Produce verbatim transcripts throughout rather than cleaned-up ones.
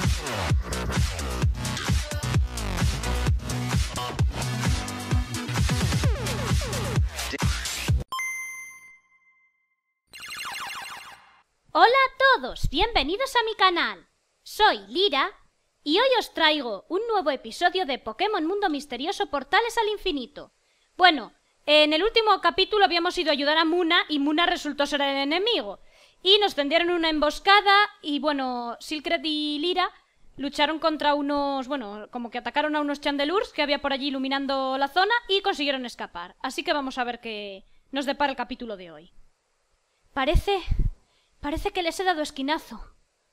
Hola a todos, bienvenidos a mi canal. Soy Lira y hoy os traigo un nuevo episodio de Pokémon Mundo Misterioso Portales al Infinito. Bueno, en el último capítulo habíamos ido a ayudar a Munna y Munna resultó ser el enemigo. Y nos tendieron una emboscada y bueno, Silkret y Lira lucharon contra unos, bueno, como que atacaron a unos Chandelures que había por allí iluminando la zona y consiguieron escapar. Así que vamos a ver qué nos depara el capítulo de hoy. Parece... Parece que les he dado esquinazo.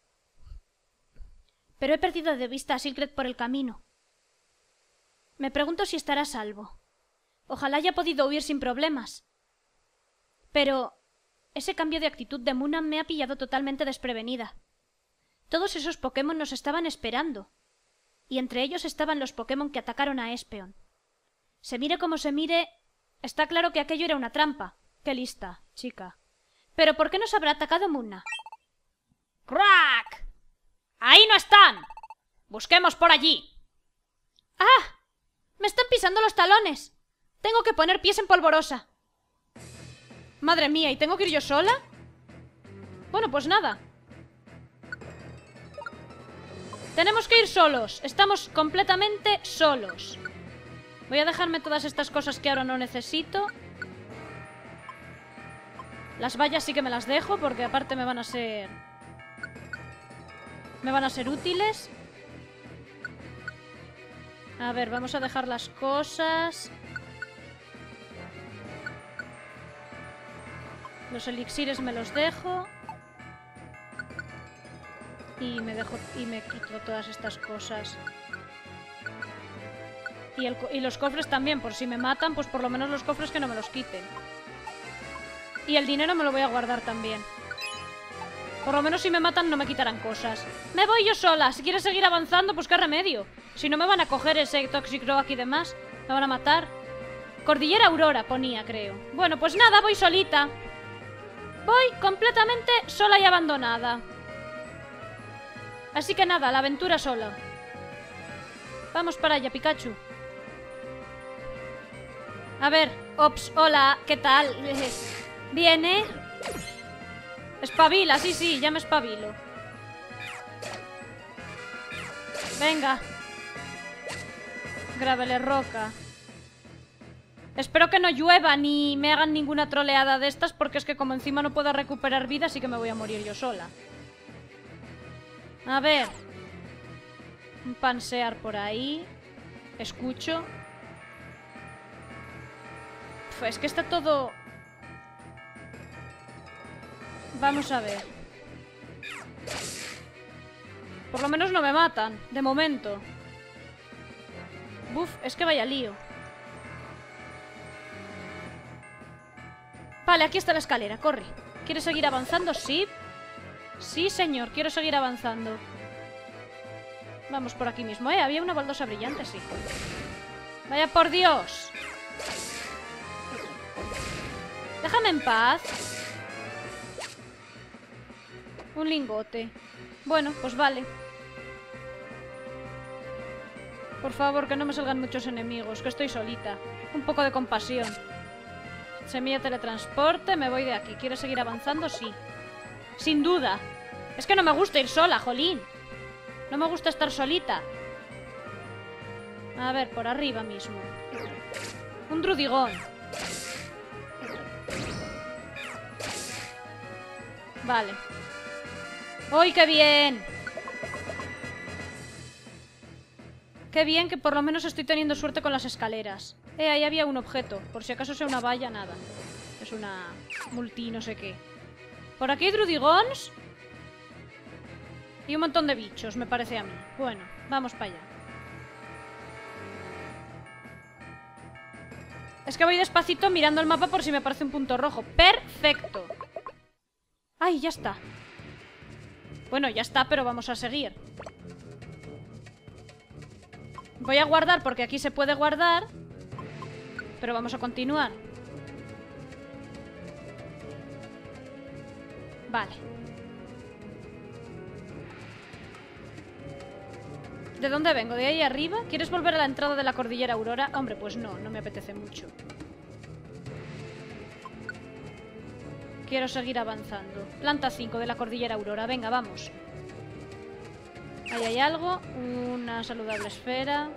Pero he perdido de vista a Silkret por el camino. Me pregunto si estará a salvo. Ojalá haya podido huir sin problemas. Pero ese cambio de actitud de Munna me ha pillado totalmente desprevenida. Todos esos Pokémon nos estaban esperando. Y entre ellos estaban los Pokémon que atacaron a Espeon. Se mire como se mire, está claro que aquello era una trampa. Qué lista, chica. ¿Pero por qué nos habrá atacado Munna? ¡Crack! ¡Ahí no están! ¡Busquemos por allí! ¡Ah! ¡Me están pisando los talones! Tengo que poner pies en polvorosa. Madre mía, ¿y tengo que ir yo sola? Bueno, pues nada. Tenemos que ir solos. Estamos completamente solos. Voy a dejarme todas estas cosas que ahora no necesito. Las vallas sí que me las dejo porque aparte me van a ser... Me van a ser útiles. A ver, vamos a dejar las cosas. Los elixires me los dejo. Y me dejo... Y me quito todas estas cosas. Y, el, y los cofres también, por si me matan, pues por lo menos los cofres que no me los quiten. Y el dinero me lo voy a guardar también. Por lo menos si me matan no me quitarán cosas. Me voy yo sola. Si quieres seguir avanzando, pues qué remedio. Si no me van a coger ese Toxicroak y demás. Me van a matar. Cordillera Aurora ponía, creo. Bueno, pues nada, voy solita. Voy completamente sola y abandonada. Así que nada, la aventura sola. Vamos para allá, Pikachu. A ver, ops, hola, ¿qué tal? Viene. Espabila, sí, sí, ya me espabilo. Venga. Gravele roca. Espero que no llueva ni me hagan ninguna troleada de estas, porque es que como encima no puedo recuperar vida, sí que me voy a morir yo sola. A ver. Un pansear por ahí. Escucho. Uf, es que está todo... Vamos a ver. Por lo menos no me matan, de momento. Buf, es que vaya lío. Vale, aquí está la escalera, corre. ¿Quieres seguir avanzando? Sí. Sí, señor, quiero seguir avanzando. Vamos por aquí mismo, ¿eh? Había una baldosa brillante, sí. Vaya por Dios. Déjame en paz. Un lingote. Bueno, pues vale. Por favor, que no me salgan muchos enemigos, que estoy solita. Un poco de compasión. Semilla teletransporte, me voy de aquí. ¿Quieres seguir avanzando? Sí. Sin duda. Es que no me gusta ir sola, jolín. No me gusta estar solita. A ver, por arriba mismo. Un Drudigón. Vale. ¡Uy, qué bien! Qué bien que por lo menos estoy teniendo suerte con las escaleras. Eh, ahí había un objeto. Por si acaso sea una valla, nada. Es una multi no sé qué. Por aquí hay Drudigons. Y un montón de bichos, me parece a mí. Bueno, vamos para allá. Es que voy despacito mirando el mapa por si me parece un punto rojo. ¡Perfecto! ¡Ay, ya está! Bueno, ya está, pero vamos a seguir. Voy a guardar porque aquí se puede guardar. Pero vamos a continuar. Vale. ¿De dónde vengo? ¿De ahí arriba? ¿Quieres volver a la entrada de la cordillera Aurora? Hombre, pues no, no me apetece mucho. Quiero seguir avanzando. Planta cinco de la cordillera Aurora. Venga, vamos. Ahí hay algo. Una saludable esfera.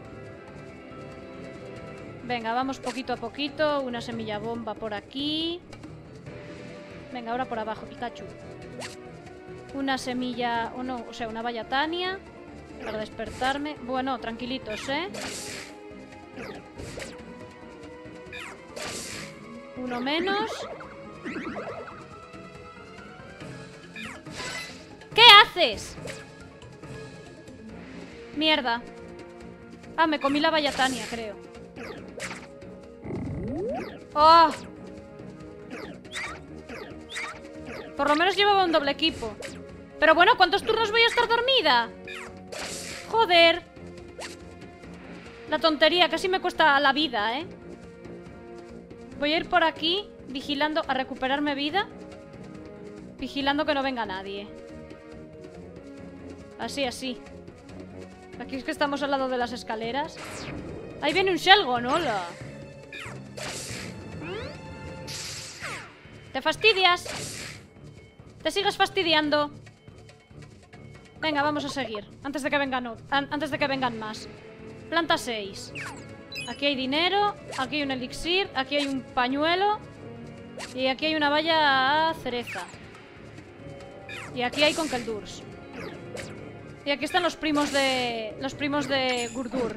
Venga, vamos poquito a poquito. Una semilla bomba por aquí. Venga, ahora por abajo, Pikachu. Una semilla... o no, o sea, una valla Tania. Para despertarme. Bueno, tranquilitos, ¿eh? Uno menos. ¿Qué haces? Mierda. Ah, me comí la valla Tania, creo. ¡Oh! Por lo menos llevaba un doble equipo. Pero bueno, ¿cuántos turnos voy a estar dormida? Joder. La tontería, casi me cuesta la vida, ¿eh? Voy a ir por aquí, vigilando a recuperarme vida. Vigilando que no venga nadie. Así, así. Aquí es que estamos al lado de las escaleras. Ahí viene un Shelgon, hola. ¿Te fastidias? ¿Te sigues fastidiando? Venga, vamos a seguir. Antes de que vengan, an antes de que vengan más. Planta seis. Aquí hay dinero. Aquí hay un elixir. Aquí hay un pañuelo. Y aquí hay una valla cereza. Y aquí hay Conkeldurrs. Y aquí están los primos de... Los primos de Gurdur.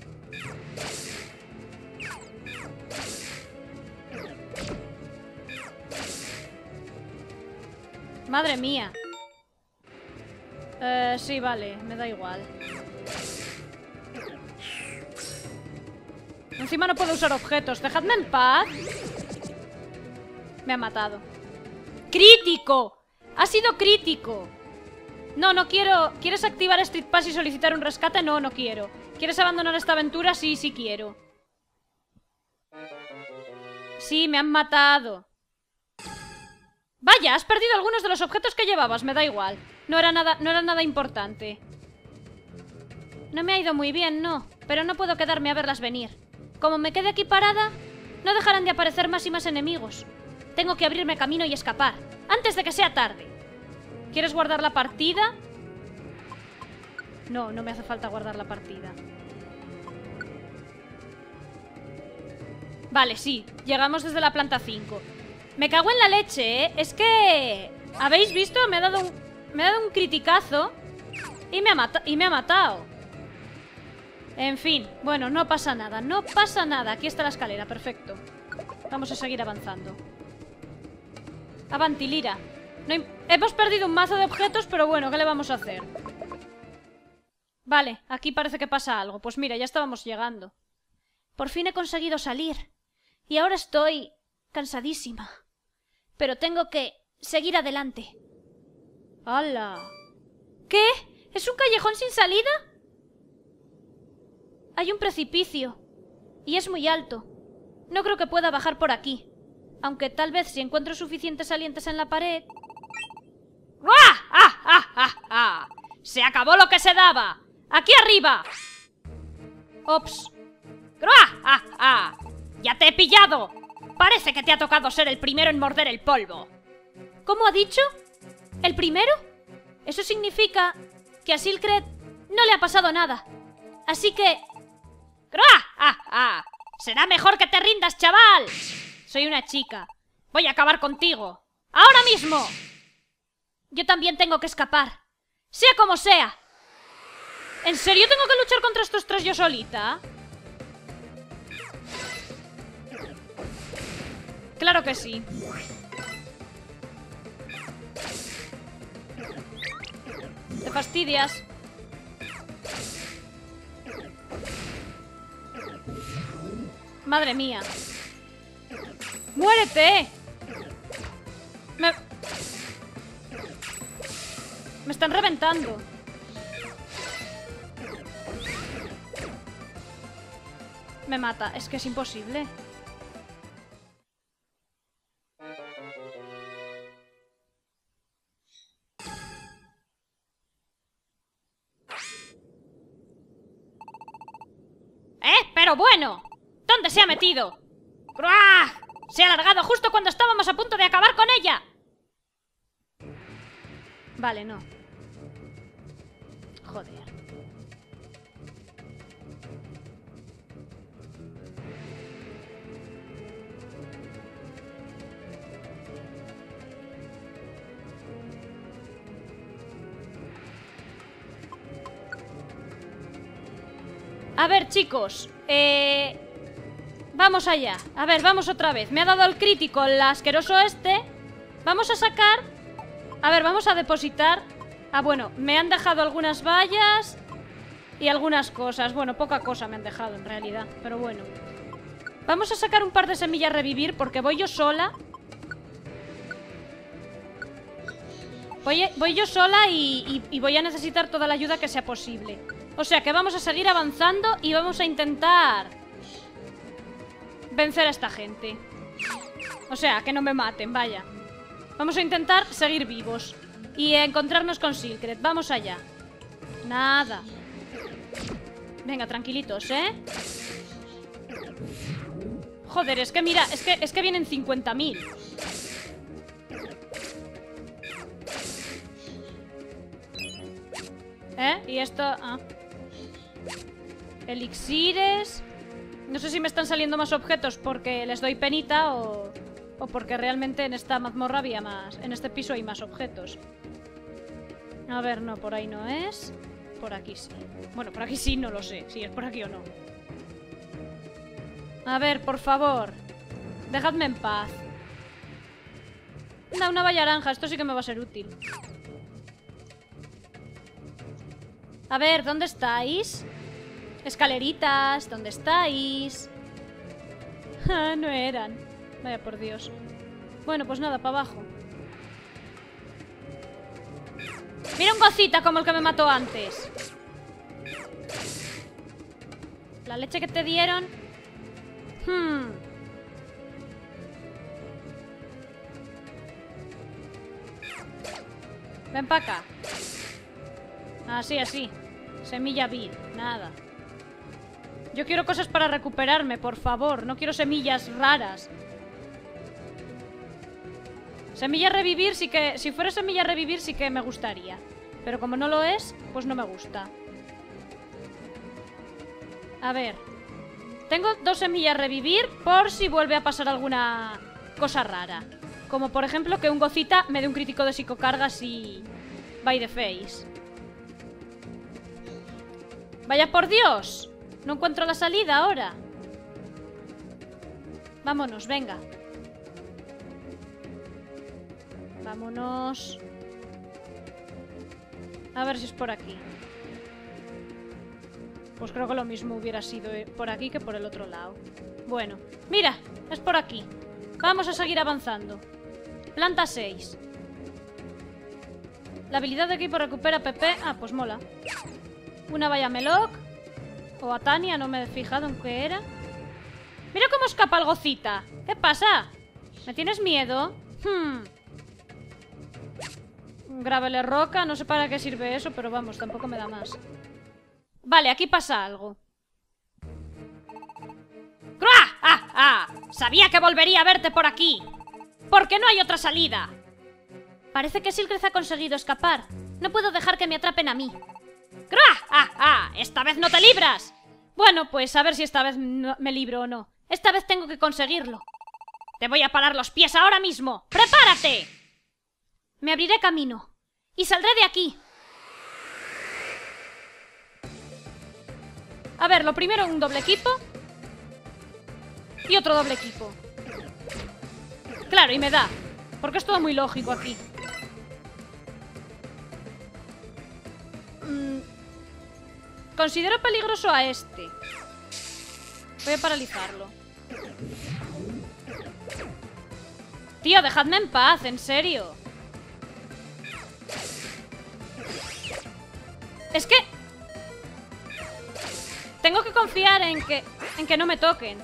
Madre mía. Eh, sí, vale, me da igual. Encima no puedo usar objetos. Dejadme en paz. Me ha matado. ¡Crítico! ¡Ha sido crítico! No, no quiero... ¿Quieres activar Street Pass y solicitar un rescate? No, no quiero. ¿Quieres abandonar esta aventura? Sí, sí quiero. Sí, me han matado. Vaya, has perdido algunos de los objetos que llevabas. Me da igual. No era nada, no era nada importante. No me ha ido muy bien, no. Pero no puedo quedarme a verlas venir. Como me quede aquí parada, no dejarán de aparecer más y más enemigos. Tengo que abrirme camino y escapar, antes de que sea tarde. ¿Quieres guardar la partida? No, no me hace falta guardar la partida. Vale, sí. Llegamos desde la planta cinco. Me cago en la leche, ¿eh? Es que... ¿Habéis visto? Me ha dado un... Me ha dado un criticazo. Y me ha, mata... y me ha matado. En fin. Bueno, no pasa nada. No pasa nada. Aquí está la escalera. Perfecto. Vamos a seguir avanzando. Avanti, Lira. No hay... Hemos perdido un mazo de objetos, pero bueno, ¿qué le vamos a hacer? Vale, aquí parece que pasa algo. Pues mira, ya estábamos llegando. Por fin he conseguido salir. Y ahora estoy... cansadísima. Pero tengo que seguir adelante. ¡Hala! ¿Qué? ¿Es un callejón sin salida? Hay un precipicio. Y es muy alto. No creo que pueda bajar por aquí. Aunque tal vez si encuentro suficientes salientes en la pared... ¡Ah! ¡Ah! ¡Ah! ¡Ah! ¡Ah! ¡Se acabó lo que se daba! ¡Aquí arriba! ¡Ops! ¡Ah! ¡Ah! ¡Ah! ¡Ya te he pillado! Parece que te ha tocado ser el primero en morder el polvo. ¿Cómo ha dicho? ¿El primero? Eso significa que a Silkred no le ha pasado nada. Así que... ¡Ah! ¡Ah! ¡Ah! Será mejor que te rindas, chaval. Soy una chica. Voy a acabar contigo. ¡Ahora mismo! Yo también tengo que escapar. Sea como sea. ¿En serio tengo que luchar contra estos tres yo solita? Claro que sí. Te fastidias. Madre mía. ¡Muérete! Me... Me están reventando. Me mata. Es que es imposible. pero bueno. ¿Dónde se ha metido? ¡Gruah! Se ha alargado justo cuando estábamos a punto de acabar con ella. Vale, no. Joder. A ver, chicos, eh... vamos allá. A ver, vamos otra vez. Me ha dado el crítico el asqueroso este. Vamos a sacar... A ver, vamos a depositar... Ah, bueno, me han dejado algunas vallas y algunas cosas. Bueno, poca cosa me han dejado en realidad, pero bueno. Vamos a sacar un par de semillas revivir porque voy yo sola. Voy, voy yo sola y, y, y voy a necesitar toda la ayuda que sea posible. O sea que vamos a seguir avanzando y vamos a intentar vencer a esta gente. O sea, que no me maten, vaya. Vamos a intentar seguir vivos y encontrarnos con Silkret. Vamos allá. Nada. Venga, tranquilitos, ¿eh? Joder, es que mira, es que, es que vienen cincuenta mil. ¿Eh? Y esto... Ah. Elixires. No sé si me están saliendo más objetos porque les doy penita o... o porque realmente en esta mazmorra había más... En este piso hay más objetos. A ver, no, por ahí no es. Por aquí sí. Bueno, por aquí sí, no lo sé. Si es por aquí o no. A ver, por favor. Dejadme en paz. Da una valla naranja. Esto sí que me va a ser útil. A ver, ¿dónde estáis? Escaleritas, ¿dónde estáis? Ah, no eran. Vaya por Dios. Bueno, pues nada, para abajo. Mira un gocita como el que me mató antes. La leche que te dieron. Hmm. Ven para acá. Así, así. Semilla vil, nada. Yo quiero cosas para recuperarme, por favor. No quiero semillas raras. Semilla revivir sí que... Si fuera semilla revivir sí que me gustaría. Pero como no lo es, pues no me gusta. A ver. Tengo dos semillas revivir por si vuelve a pasar alguna cosa rara. Como por ejemplo que un gocita me dé un crítico de psicocargas y... by the face. ¡Vaya por Dios! No encuentro la salida ahora. Vámonos, venga. Vámonos. A ver si es por aquí. Pues creo que lo mismo hubiera sido por aquí que por el otro lado. Bueno, mira, es por aquí. Vamos a seguir avanzando. Planta seis. La habilidad de equipo recupera P P. Ah, pues mola. Una valla Meloc. O a Tania, no me he fijado en qué era. Mira cómo escapa el gocita. ¿Qué pasa? ¿Me tienes miedo? Hmm. Graveler roca, no sé para qué sirve eso, pero vamos, tampoco me da más. Vale, aquí pasa algo. ¡Ah! ¡Ah! ¡Ah! Sabía que volvería a verte por aquí. Porque no hay otra salida. Parece que Silkret ha conseguido escapar. No puedo dejar que me atrapen a mí. ¡Ah! ¡Ah! ¡Ah! ¡Esta vez no te libras! Bueno, pues a ver si esta vez no me libro o no. Esta vez tengo que conseguirlo. Te voy a parar los pies ahora mismo. ¡Prepárate! Me abriré camino. Y saldré de aquí. A ver, lo primero un doble equipo. Y otro doble equipo. Claro, y me da. Porque es todo muy lógico aquí. Mm. Considero peligroso a este. Voy a paralizarlo. Tío, dejadme en paz, en serio. Es que... tengo que confiar en que... en que no me toquen.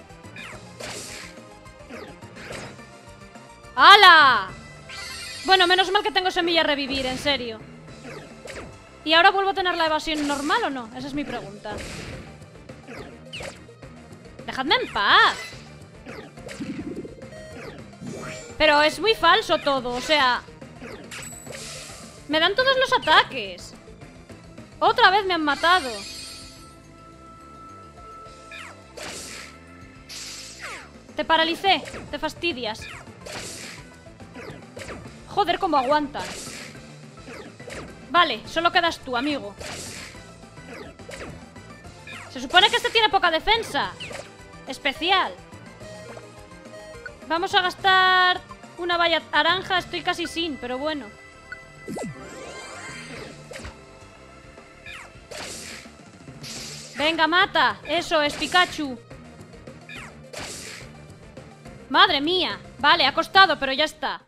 ¡Hala! Bueno, menos mal que tengo semilla revivir, en serio. ¿Y ahora vuelvo a tener la evasión normal o no? Esa es mi pregunta. ¡Dejadme en paz! Pero es muy falso todo, o sea... Me dan todos los ataques. Otra vez me han matado. Te paralicé, te fastidias. Joder, cómo aguantan. Vale, solo quedas tú, amigo. Se supone que este tiene poca defensa. Especial. Vamos a gastar una valla naranja. Estoy casi sin, pero bueno. Venga, mata. Eso es, Pikachu. Madre mía. Vale, ha costado, pero ya está.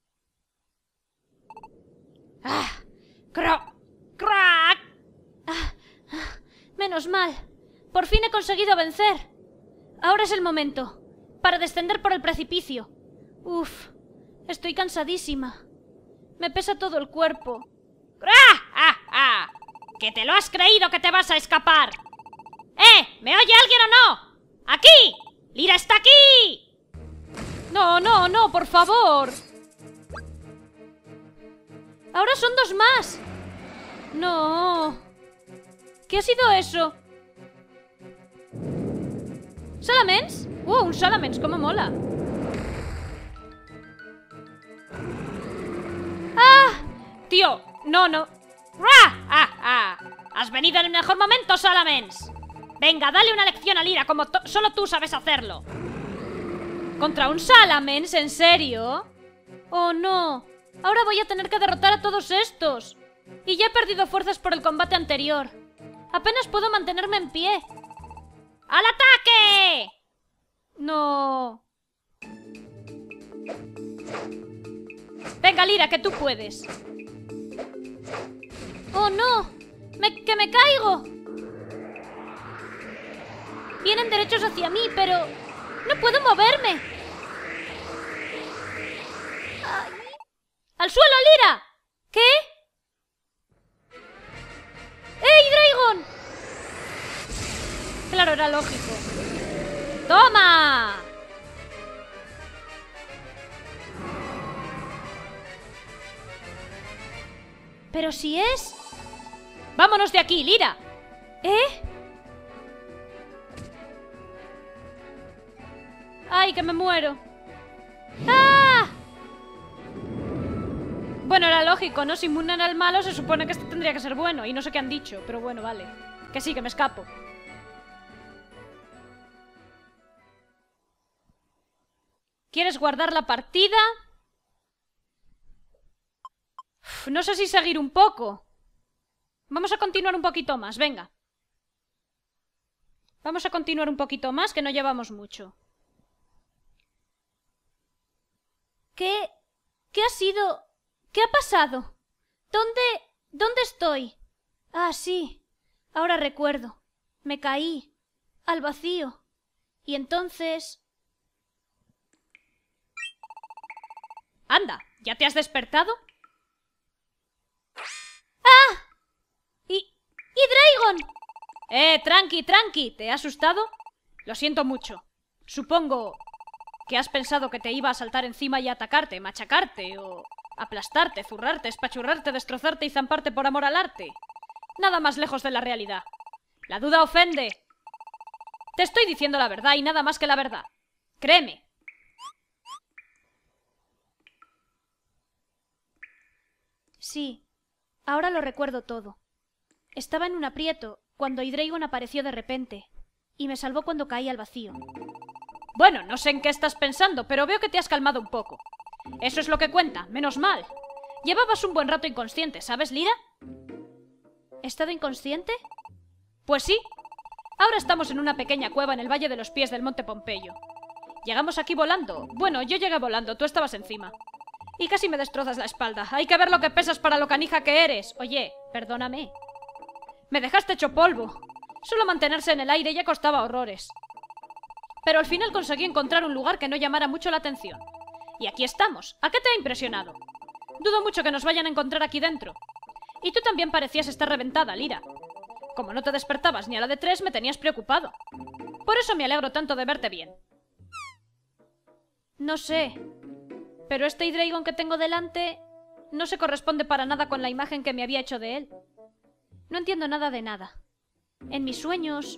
¡Ah! ¡Crack! ¡Crack! Ah, ah, menos mal. Por fin he conseguido vencer. Ahora es el momento. Para descender por el precipicio. Uf. Estoy cansadísima. Me pesa todo el cuerpo. ¡Ah! ¡Ah! ¡Ah! ¿Que te lo has creído que te vas a escapar? ¡Eh! ¿Me oye alguien o no? ¡Aquí! ¡Lira está aquí! No, no, no, por favor. Ahora son dos más. No. ¿Qué ha sido eso? ¿Salamence? ¡Uh! Un Salamence, cómo mola. ¡Ah! Tío, no, no. ¡Ah! ¡Ah! ¡Ah! Has venido en el mejor momento, Salamence. Venga, dale una lección a Lira como solo tú sabes hacerlo. ¿Contra un Salamence? ¿En serio? Oh, no. Ahora voy a tener que derrotar a todos estos. Y ya he perdido fuerzas por el combate anterior. Apenas puedo mantenerme en pie. ¡Al ataque! No. Venga, Lira, que tú puedes. ¡Oh, no! Me, ¡Que me caigo! Vienen derechos hacia mí, pero... ¡no puedo moverme! ¡Ay! ¡Al suelo, Lira! ¿Qué? ¡Ey, Dragon! Claro, era lógico. ¡Toma! Pero si es... ¡Vámonos de aquí, Lira! ¿Eh? ¡Ay, que me muero! ¡Ah! Bueno, era lógico, ¿no? Si Moon era el malo, se supone que este tendría que ser bueno. Y no sé qué han dicho, pero bueno, vale. Que sí, que me escapo. ¿Quieres guardar la partida? Uf, no sé si seguir un poco. Vamos a continuar un poquito más, venga. Vamos a continuar un poquito más, que no llevamos mucho. ¿Qué? ¿Qué ha sido? ¿Qué ha pasado? ¿Dónde? ¿Dónde estoy? Ah, sí. Ahora recuerdo. Me caí. Al vacío. Y entonces... Anda, ¿ya te has despertado? ¡Ah! ¡Y... y Dragon! Eh, tranqui, tranqui. ¿Te ha asustado? Lo siento mucho. Supongo que has pensado que te iba a saltar encima y atacarte, machacarte, o aplastarte, zurrarte, espachurrarte, destrozarte y zamparte por amor al arte. Nada más lejos de la realidad. La duda ofende. Te estoy diciendo la verdad y nada más que la verdad. Créeme. Sí, ahora lo recuerdo todo. Estaba en un aprieto cuando Hydreigon apareció de repente y me salvó cuando caí al vacío. Bueno, no sé en qué estás pensando, pero veo que te has calmado un poco. Eso es lo que cuenta, menos mal. Llevabas un buen rato inconsciente, ¿sabes, Lira? ¿He estado inconsciente? Pues sí. Ahora estamos en una pequeña cueva en el Valle de los Pies del Monte Pompeyo. Llegamos aquí volando. Bueno, yo llegué volando, tú estabas encima. Y casi me destrozas la espalda. Hay que ver lo que pesas para lo canija que eres. Oye, perdóname. Me dejaste hecho polvo. Solo mantenerse en el aire ya costaba horrores. Pero al final conseguí encontrar un lugar que no llamara mucho la atención. Y aquí estamos. ¿A qué te ha impresionado? Dudo mucho que nos vayan a encontrar aquí dentro. Y tú también parecías estar reventada, Lira. Como no te despertabas ni a la de tres, me tenías preocupado. Por eso me alegro tanto de verte bien. No sé, pero este Hydreigon que tengo delante no se corresponde para nada con la imagen que me había hecho de él. No entiendo nada de nada. En mis sueños...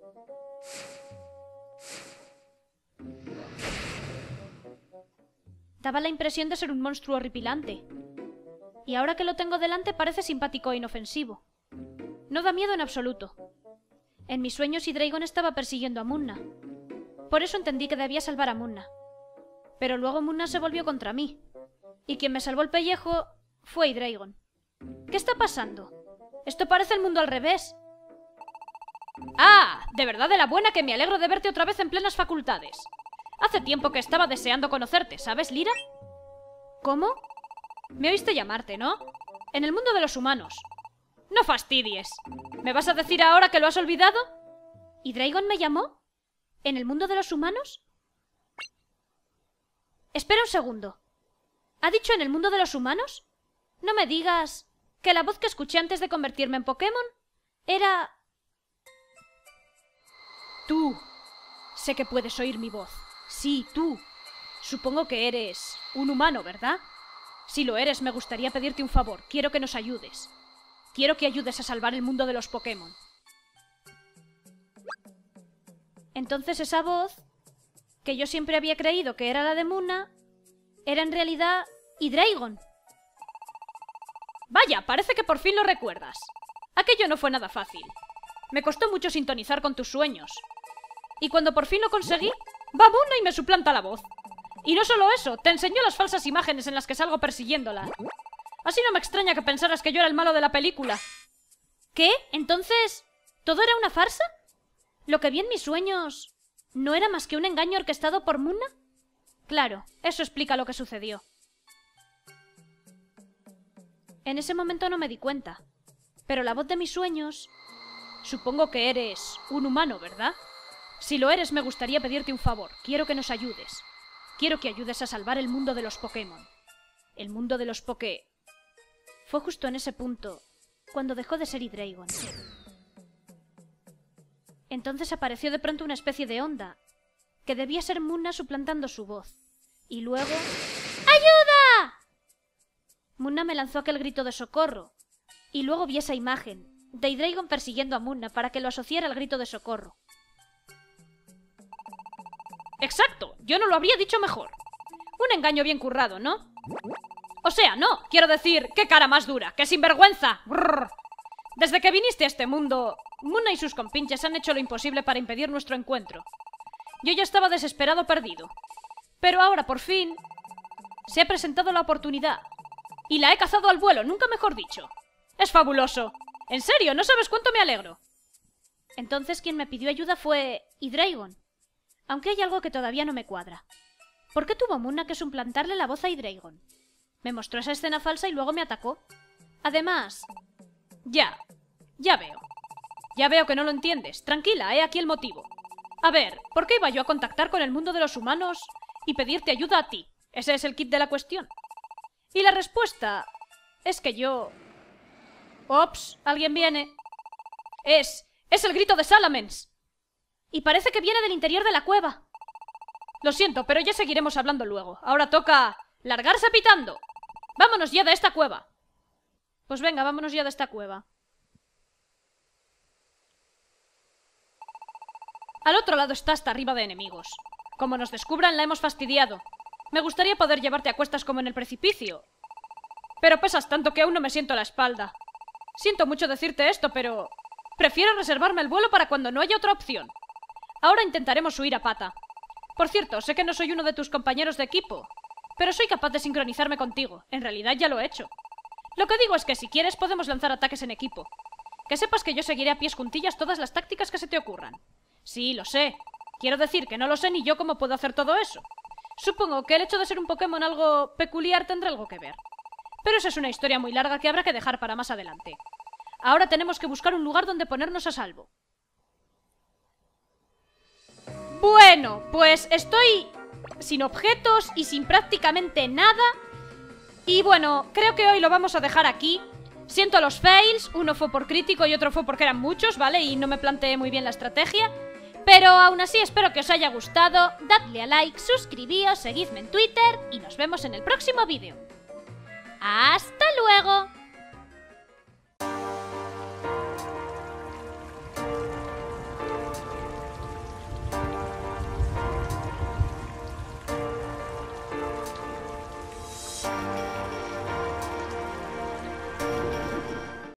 daba la impresión de ser un monstruo horripilante. Y ahora que lo tengo delante parece simpático e inofensivo. No da miedo en absoluto. En mis sueños Hydreigon estaba persiguiendo a Munna. Por eso entendí que debía salvar a Munna. Pero luego Munna se volvió contra mí. Y quien me salvó el pellejo fue Hydreigon. ¿Qué está pasando? Esto parece el mundo al revés. ¡Ah! De verdad de la buena que me alegro de verte otra vez en plenas facultades. Hace tiempo que estaba deseando conocerte, ¿sabes, Lyra? ¿Cómo? Me oíste llamarte, ¿no? En el mundo de los humanos. No fastidies. ¿Me vas a decir ahora que lo has olvidado? ¿Hydreigon me llamó? ¿En el mundo de los humanos? Espera un segundo. ¿Ha dicho en el mundo de los humanos? No me digas que la voz que escuché antes de convertirme en Pokémon era... Tú. Sé que puedes oír mi voz. Sí, tú. Supongo que eres un humano, ¿verdad? Si lo eres, me gustaría pedirte un favor. Quiero que nos ayudes. Quiero que ayudes a salvar el mundo de los Pokémon. Entonces esa voz, que yo siempre había creído que era la de Munna, era en realidad Hydreigon. Vaya, parece que por fin lo recuerdas. Aquello no fue nada fácil. Me costó mucho sintonizar con tus sueños. Y cuando por fin lo conseguí, va Munna y me suplanta la voz. Y no solo eso, te enseñó las falsas imágenes en las que salgo persiguiéndola. Así no me extraña que pensaras que yo era el malo de la película. ¿Qué? ¿Entonces todo era una farsa? ¿Lo que vi en mis sueños no era más que un engaño orquestado por Munna? Claro, eso explica lo que sucedió. En ese momento no me di cuenta, pero la voz de mis sueños... Supongo que eres un humano, ¿verdad? Si lo eres, me gustaría pedirte un favor. Quiero que nos ayudes. Quiero que ayudes a salvar el mundo de los Pokémon. El mundo de los Poké... Fue justo en ese punto, cuando dejó de ser Hydreigon. Entonces apareció de pronto una especie de onda, que debía ser Munna suplantando su voz. Y luego... ¡Ayuda! Munna me lanzó aquel grito de socorro. Y luego vi esa imagen, de Hydreigon persiguiendo a Munna para que lo asociara al grito de socorro. ¡Exacto! Yo no lo habría dicho mejor. Un engaño bien currado, ¿no? O sea, no, quiero decir, qué cara más dura, qué sinvergüenza. Brrr. Desde que viniste a este mundo, Munna y sus compinches han hecho lo imposible para impedir nuestro encuentro. Yo ya estaba desesperado perdido. Pero ahora, por fin, se ha presentado la oportunidad. Y la he cazado al vuelo, nunca mejor dicho. Es fabuloso. En serio, no sabes cuánto me alegro. Entonces quien me pidió ayuda fue Hydreigon. Aunque hay algo que todavía no me cuadra. ¿Por qué tuvo Munna que suplantarle la voz a Hydreigon? Me mostró esa escena falsa y luego me atacó. Además... Ya, ya veo. Ya veo que no lo entiendes. Tranquila, he aquí el motivo. A ver, ¿por qué iba yo a contactar con el mundo de los humanos y pedirte ayuda a ti? Ese es el kit de la cuestión. Y la respuesta es que yo... Ops, alguien viene. Es... es el grito de Salamence. Y parece que viene del interior de la cueva. Lo siento, pero ya seguiremos hablando luego. Ahora toca... largarse pitando. Vámonos ya de esta cueva. Pues venga, vámonos ya de esta cueva. Al otro lado está hasta arriba de enemigos. Como nos descubran, la hemos fastidiado. Me gustaría poder llevarte a cuestas como en el precipicio. Pero pesas tanto que aún no me siento la espalda. Siento mucho decirte esto, pero... prefiero reservarme el vuelo para cuando no haya otra opción. Ahora intentaremos huir a pata. Por cierto, sé que no soy uno de tus compañeros de equipo, pero soy capaz de sincronizarme contigo. En realidad ya lo he hecho. Lo que digo es que si quieres podemos lanzar ataques en equipo. Que sepas que yo seguiré a pies juntillas todas las tácticas que se te ocurran. Sí, lo sé. Quiero decir que no lo sé ni yo cómo puedo hacer todo eso. Supongo que el hecho de ser un Pokémon algo peculiar tendrá algo que ver. Pero esa es una historia muy larga que habrá que dejar para más adelante. Ahora tenemos que buscar un lugar donde ponernos a salvo. Bueno, pues estoy sin objetos y sin prácticamente nada. Y bueno, creo que hoy lo vamos a dejar aquí. Siento los fails, uno fue por crítico y otro fue porque eran muchos, ¿vale? Y no me planteé muy bien la estrategia. Pero aún así espero que os haya gustado, dadle a like, suscribíos, seguidme en Twitter y nos vemos en el próximo vídeo. ¡Hasta luego!